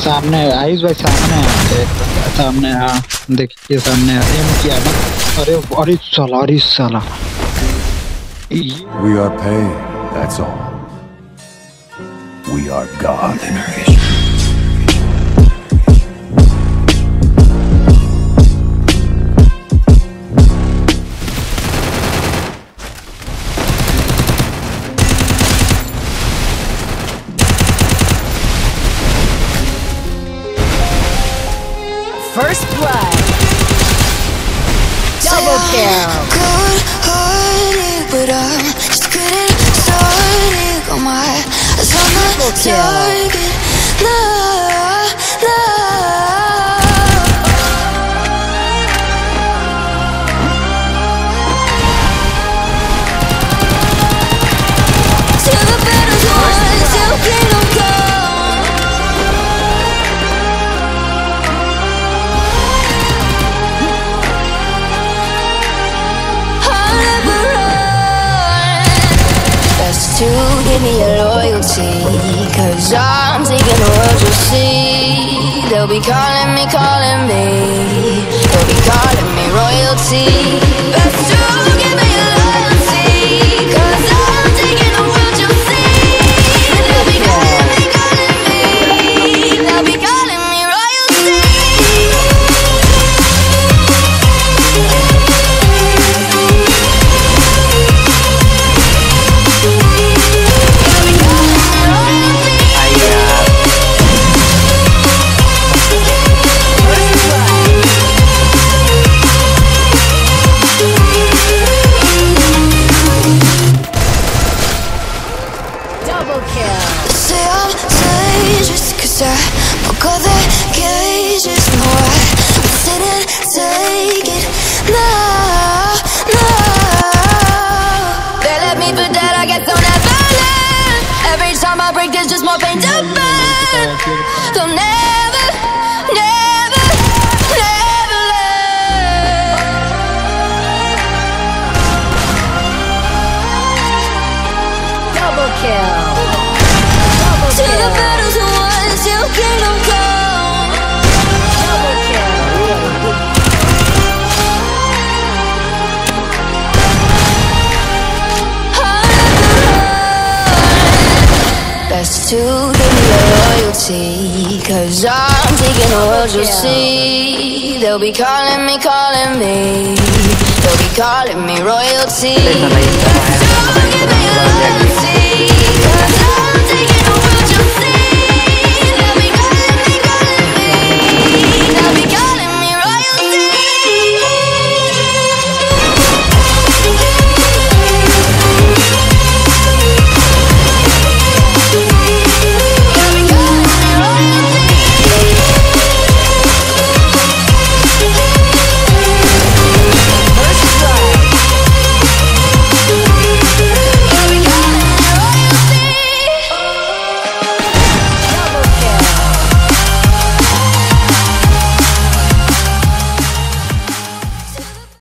सामने आयुष भाई सामने है, सामने। हाँ देखिए सामने एम किया ना। अरे अरे साला, अरे साला। We are paid, that's all. We are God. First blood. Double kill. Good-hearted, but I'm just getting started. Got my eyes on the target. No, no. Till the battle's won, till kingdom come. To give me your loyalty, 'cause I'm taking the world, you'll see. They'll be calling me, they'll be calling me royalty. Best to give me your loyalty, 'cause I'm taking the world, you'll see. They'll be calling me, they'll be calling me royalty. Say I'm dangerous 'cause I broke all the cages. No, I'm sitting, take it now, now. They left me for dead, I guess I'll never learn. Every time I break, there's just more pain to burn. They'll never, never, never learn. Double kill. Till the battle's won, till kingdom come. Double kill. Best to give me your loyalty, 'cause I'm taking the world, you'll see. They'll be calling me, they'll be calling me royalty.